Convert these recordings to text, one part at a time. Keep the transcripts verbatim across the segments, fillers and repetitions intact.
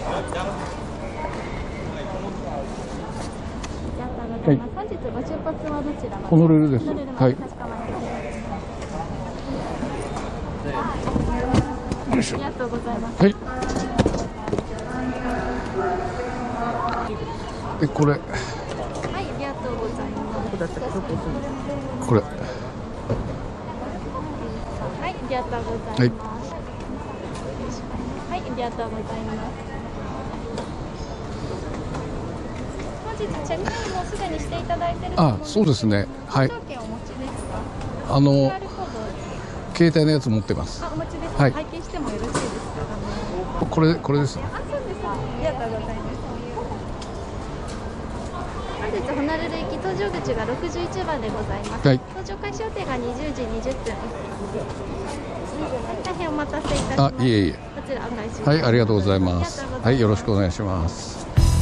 はい。本日ご出発はどちらまで？ ホノルルです。はい。よいしょ。 ありがとうございます。 はい。で、これ。はい、 ありがとうございます。 これ。 はい、ありがとうございます。はい、はい、ありがとうございます。本日チェックインもすでにしていただいていると思うんですけど。あ、 そうですね。はい。 搭乗券お持ちですか？ あの携帯のやつ持ってます。 あ、お持ちです。はい。拝見してもよろしいですか？ これこれです。 あ、そうです。ありがとうございます。本日ホノルル行き搭乗口がろくじゅういちばんでございます。はい。搭乗開始予定がにじゅうじにじゅっぷん。大変お待たせいたしました。 あ、いえいえ。 こちらお返し。 はい、ありがとうございます。はい、よろしくお願いします。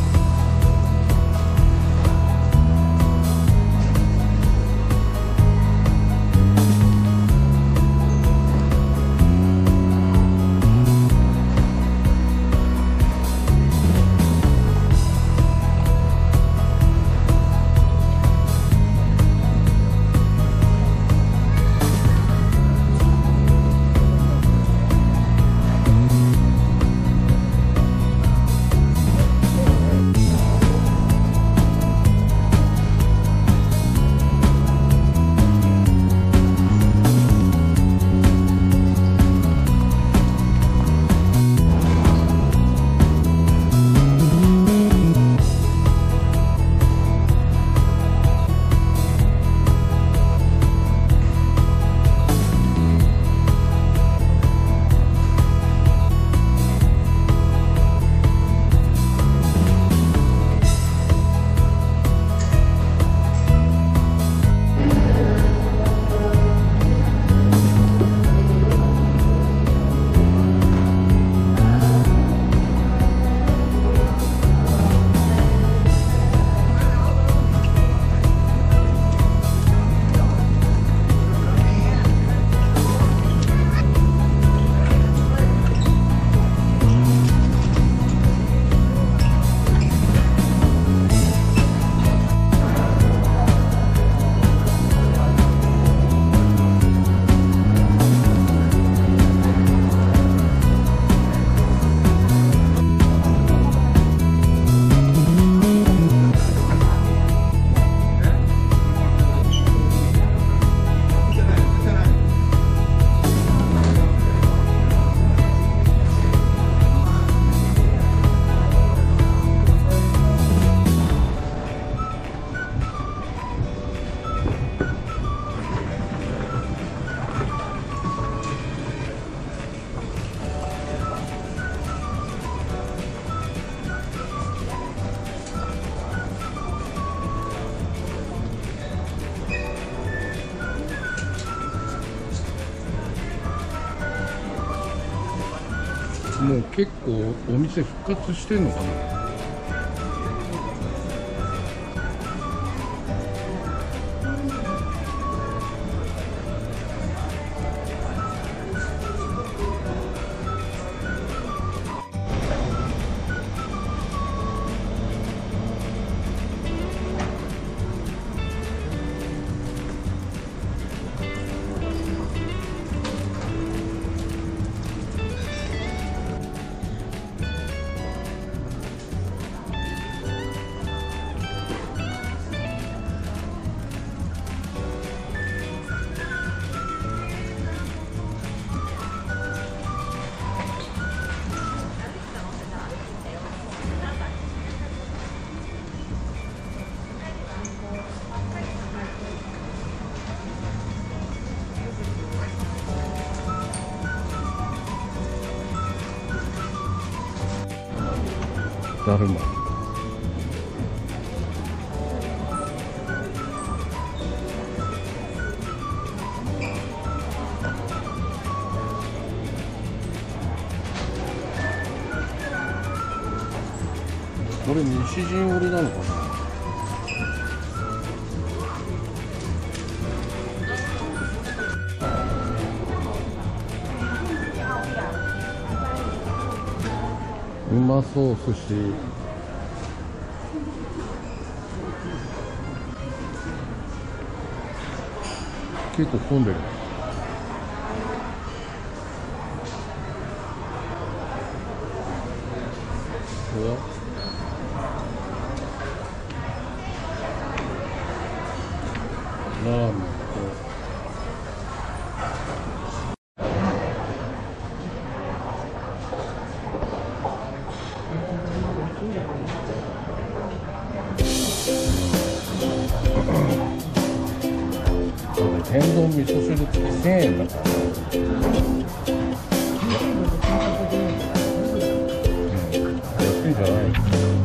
もう結構お店復活してんのかな。だるま。これ西陣織なのかな。うまそう寿司。結構混んでる。うわ、ラーメンと天丼味噌汁付きせんえんだから、うん、安いんじゃない？